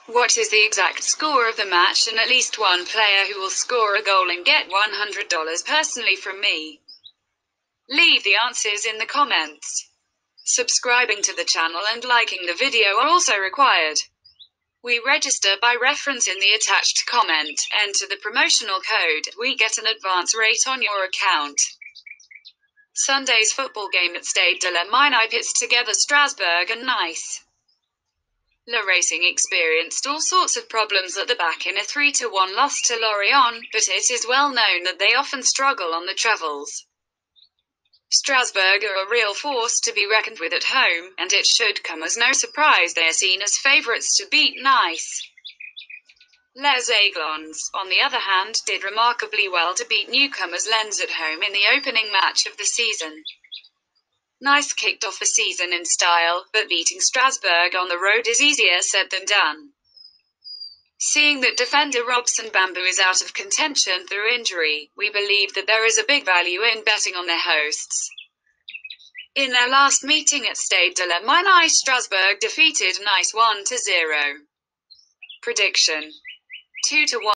What is the exact score of the match and at least one player who will score a goal and get $100 personally from me? Leave the answers in the comments. Subscribing to the channel and liking the video are also required. We register by reference in the attached comment. Enter the promotional code. We get an advance rate on your account. Sunday's football game at Stade de la Mine pits together Strasbourg and Nice. Le Racing experienced all sorts of problems at the back in a 3-1 loss to Lorient, but it is well known that they often struggle on the travels. Strasbourg are a real force to be reckoned with at home, and it should come as no surprise they are seen as favourites to beat Nice. Les Aiglons, on the other hand, did remarkably well to beat newcomers Lens at home in the opening match of the season. Nice kicked off the season in style, but beating Strasbourg on the road is easier said than done. Seeing that defender Robson Bambou is out of contention through injury, we believe that there is a big value in betting on their hosts. In their last meeting at Stade de la Mine, Strasbourg defeated Nice 1-0. Prediction: 2-1.